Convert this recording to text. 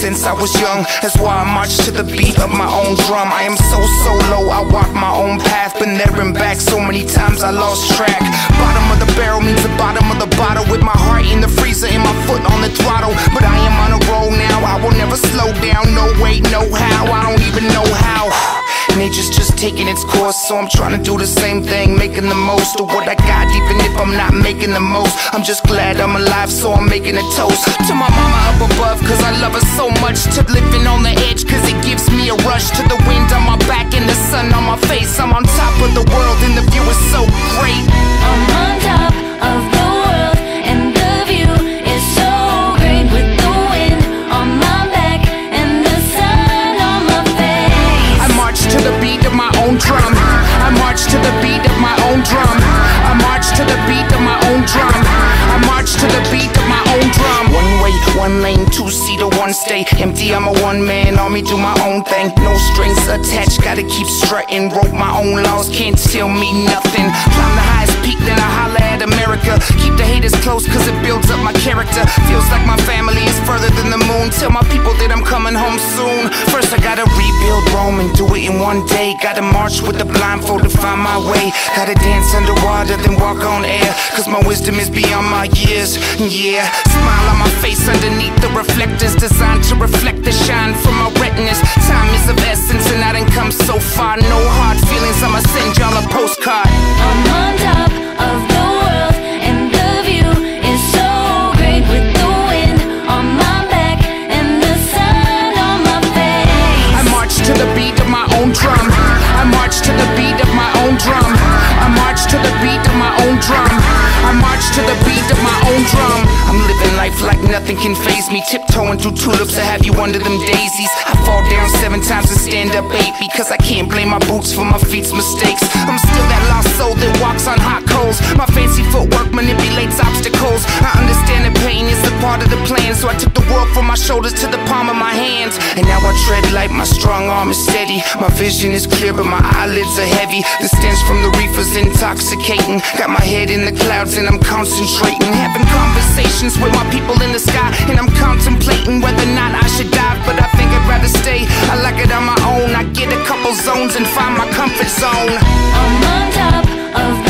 since I was young. That's why I march to the beat of my own drum. I am so solo, I walk my own path. Been there and back so many times I lost track. Bottom of the barrel means the bottom of the bottle. With my heart in the freezer and my foot on the throttle. But I am on a roll now, I will never slow down. No way, no how, I don't even know how. Nature's just taking its course, so I'm trying to do the same thing, making the most of what I got, even if I'm not making the most. I'm just glad I'm alive, so I'm making a toast to my mama up above, cause I love her so much. To living on the edge, cause it gives me a rush. To the wind on my back and the sun on my face. I'm on top of the world and the view is so great. I'm on top of the world and the view is so great. With the wind on my back and the sun on my face. I march to the beat of my own drum. I march to the beat of my own drum. I march to the beat of my own drum. I march to the beat of my own drum. One way, one lane, two-seater, one stay empty. I'm a one-man army, do my own thing. No strings attached, gotta keep strutting. Wrote my own laws, can't tell me nothing. Climb the highest peak, then I holler at America. Keep the haters close, cause it builds up my character. Feels like my family is further than the moon. Tell my people that I'm coming home soon. First I gotta rebuild Rome and do it in one day. Gotta march with the blindfold to find my way. Gotta dance underwater, then walk on air, cause my wisdom is beyond my years. Yeah, smile on my face underneath the reflectors, designed to reflect the shine from my retinas. Time is of essence and I done come so far. No hard feelings, I'ma send y'all a postcard. I'm on top of the world and the view is so great. With the wind on my back and the sun on my face. I march to the beat of my own drum. I march to the beat of my own drum. I march to the beat of my own drum. I march to the beat of my own drum. I'm living life like nothing can faze me. Tiptoeing through tulips, I have you under them daisies. I fall down 7 times and stand up 8, because I can't blame my boots for my feet's mistakes. I'm still that lost soul that walks on hot coals. My fancy footwork manipulates obstacles. I understand that pain is a part of the plan, so I took the world from my shoulders to the palm of my hands. And now I tread light, my strong arm is steady. My vision is clear, but my eyelids are heavy. The stench from the reefer's intoxicating. Got my head in the clouds and I'm concentrating. Having conversations with my people in the sky, and I'm contemplating whether or not I should dive. But I think I'd rather stay, I like it on my own. I get a couple zones and find my comfort zone. I'm on top of